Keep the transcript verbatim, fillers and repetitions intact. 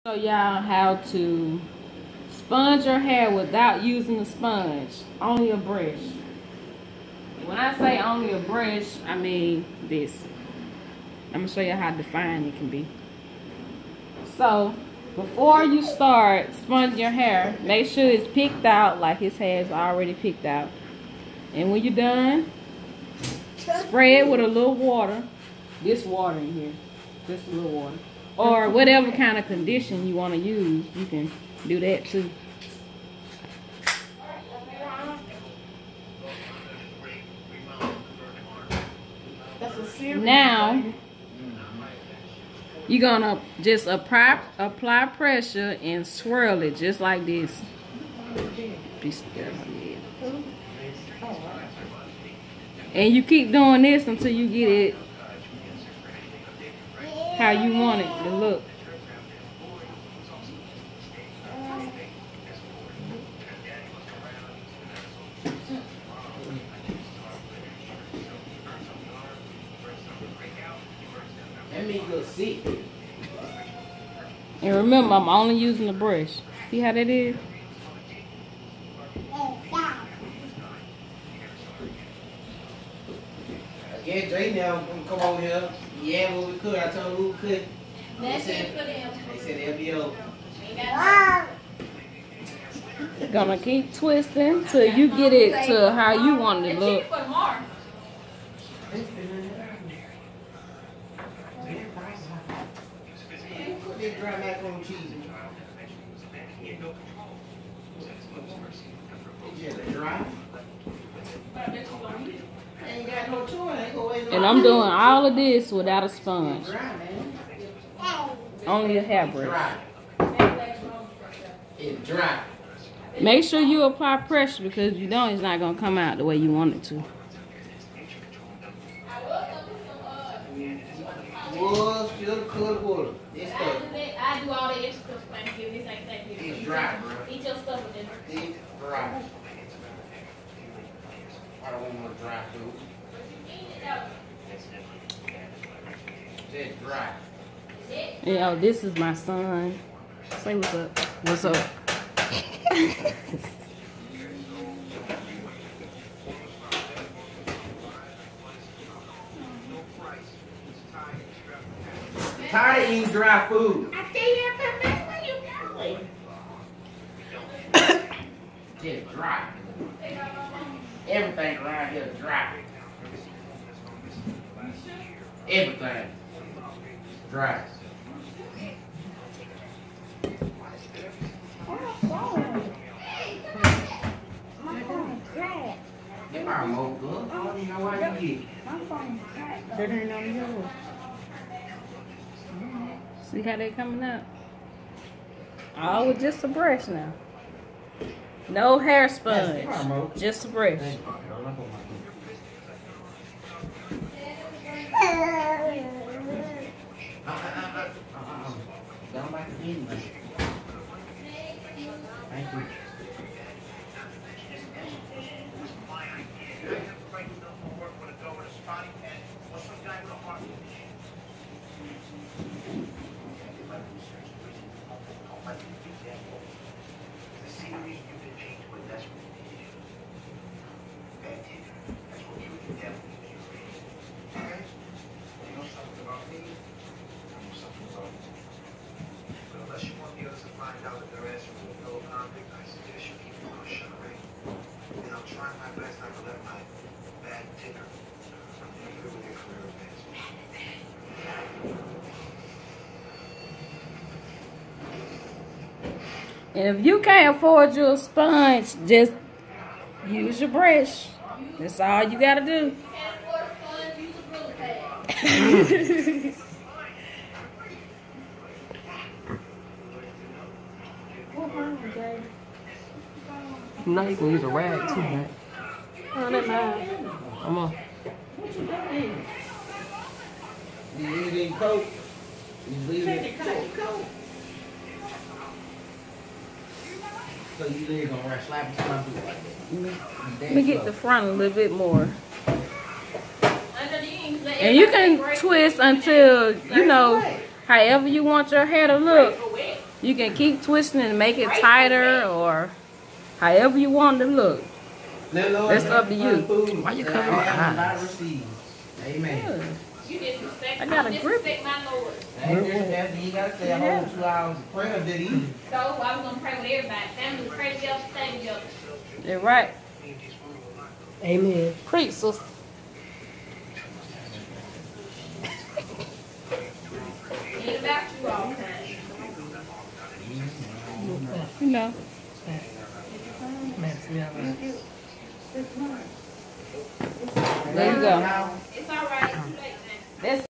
Show y'all how to sponge your hair without using a sponge, only a brush. When I say only a brush, I mean this. I'm gonna show you how defined it can be. So before you start sponging your hair, make sure it's picked out like his hair is already picked out. And when you're done, spray it with a little water. This water in here, just a little water. Or whatever kind of condition you want to use, you can do that too. Now, you're gonna just apply apply pressure and swirl it just like this. Be still. And you keep doing this until you get it how you want it to look. That means you'll see. And remember, I'm only using the brush. See how that is? Yeah, Jay now come over here. Yeah, what we could. I told them we could. That's they it said, for them. They said they'll be over. Gonna keep twisting till you get it to how you want it to look. Put this dry macaroni cheese in. Yeah, dry. Ain't got no choice. Ain't gonna wait no And I'm doing all of this without a sponge. dry, man. Only a hairbrush. Dry. It's dry. Make sure you apply pressure because if you don't, it's not gonna come out the way you want it to. Wood, still cold water. This stuff. I do all the extra stuff. Thank you. This ain't thank you. It's dry, bro. Eat your stuff with it. It's dry. I don't want no dry food. It's dry. Yeah, this is my son. Say what's up. What's up? Tired of eating dry food. I tell you, where you going? Just dry. Everything around here is dry. Everything. Dry. Get my remote, girl. I don't even know why you get it. That ain't on yours. See how they coming up? All with just a brush now. No hair sponge. Just a brush. Don't like the English. Thank you. And if you can't afford your sponge, just use your brush. That's all you gotta do. Now you can use a rag too, right? Oh, that's mine. Come on. You leave it in coat. You leave it in coat. So you leave gonna run slap and slap like that. Let me get the front a little bit more. And you can twist until, you know, however you want your hair to look. You can keep twisting and make it tighter or however you want it to look. Let Lord That's up to you. food Why you that covering I my have eyes? not received. Amen. Yeah. You disrespect. I got a you grip. disrespect my Lord. Ain't disrespectful. You gotta say a Yeah. whole two hours of prayer, did he? So I was gonna pray with everybody. Family pray together, stay together. You're right. Amen. Preach, sister. Ain't about you all the time. You know. Man, see, I'm- There you go. It's all right. Too late now. That's